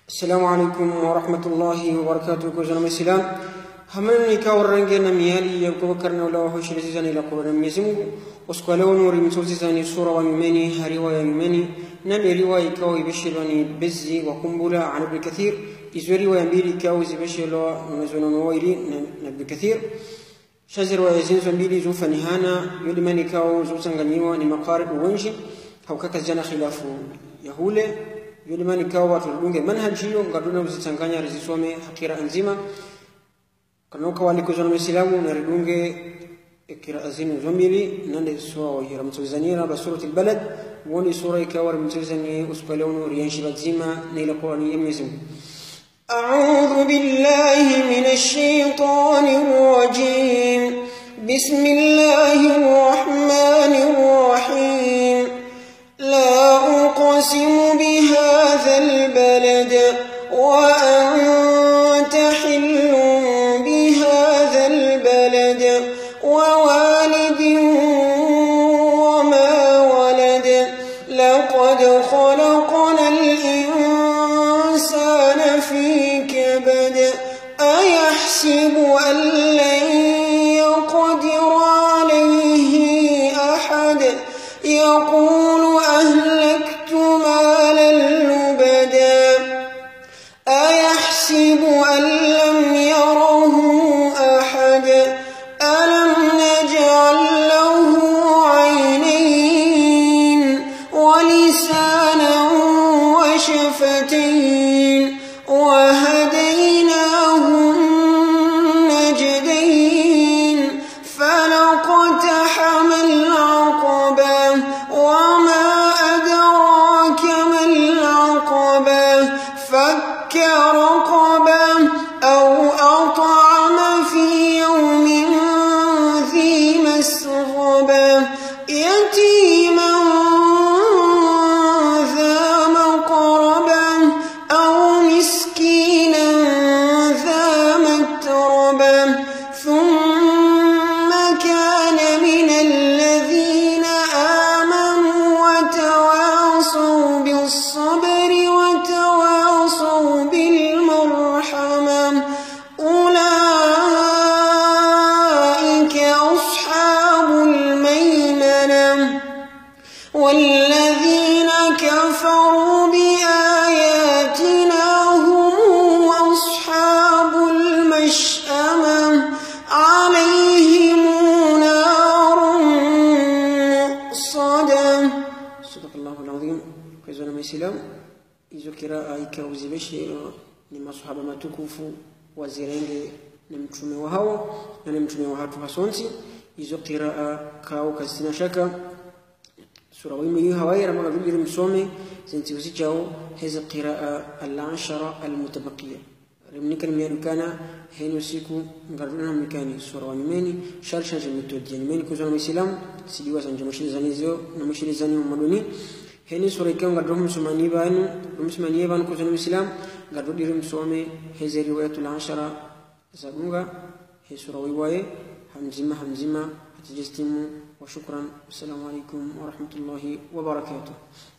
السلام عليكم ورحمة الله وبركاته. كوزنا مسلم همن نكاور رنجنا ميالي يبقى كرنا ولا هو شيء زاني لقورنا ميزمو وسكالون وري مسوسي زاني صورة وميماني هريوايا ميماني نبي رواية كاوي بشلوني بزي وقنبلة عن ابن كثير إزوري وينبيلي كاوي بشلو نزولون ويلي نبي كثير شازر ويزين زنبيلي زوفا نهانا يولي ماني كاو زوسان غنيوا نمقارب وونجي هو كاكا جانا خلافو يهولي yule mani kawa tulunge manhaji hiyo ngaduna mzichanganya rizisome hakira nzima kanoka walikuzana Muislamu na ridunge kira azini zombili nande sura wa hira mtuzanira ba surati albalad woni sura ikawar mtuzani uspalonu riyanshi bazima na ila Qur'ani yamizim. A'udhu billahi minash shaitanir rajim. Bismillahir rahmanir rahim. La uqsimu بهذا البلد وأنت حل بهذا البلد ووالد وما ولد لقد خلقنا الإنسان في كبد أيحسب أن لن يقدر عليه أحد يقول أهلكت مالا لبدا أيحسب أن لم يره أحد ألم نجعل له عينين ولسانا وشفتين وهديناه النجدين فلاقتحم العقبة وما أدراك ما العقبة فك رقبة أو أطعم في يوم ذي مسغبة يتيما ذا مقربة أو مسكينا ذا متربة ثم كان من الذين آمنوا وتواصوا بالصبر وتواصوا بالمرحمة أولئك أصحاب الميمنة والذين كفروا بآياتنا هم أصحاب المشأمة عليهم نار مؤصدة. صدق الله العظيم. كزونا مسلم إذا قراءة إكاوزي بشير لما صحابة ما تكوفوا وزيرينجي نمتومي وهاو نمتومي وهاتو هاسونسي إذا قراءة كاو كسنا شكا سورة ويمي هواي رمى رجل رمسومي زنتي وسيجاو هذا قراءة العشرة المتبقية رمنيك الميانوكانا هين وسيكو نقررنا مكاني سورة ويميني شارشا جميتود يعني ميني كوزونا مسلم سيديوا سنجمشي زانيزيو نمشي زاني ومدوني هني سورة كم قدرهم سماني بان كوزنا مسلم قدر ديرم سومي هذه رواية العشرة زبونغا هي سورة ويواي همزمة هتجستمو وشكرا. السلام عليكم ورحمة الله وبركاته.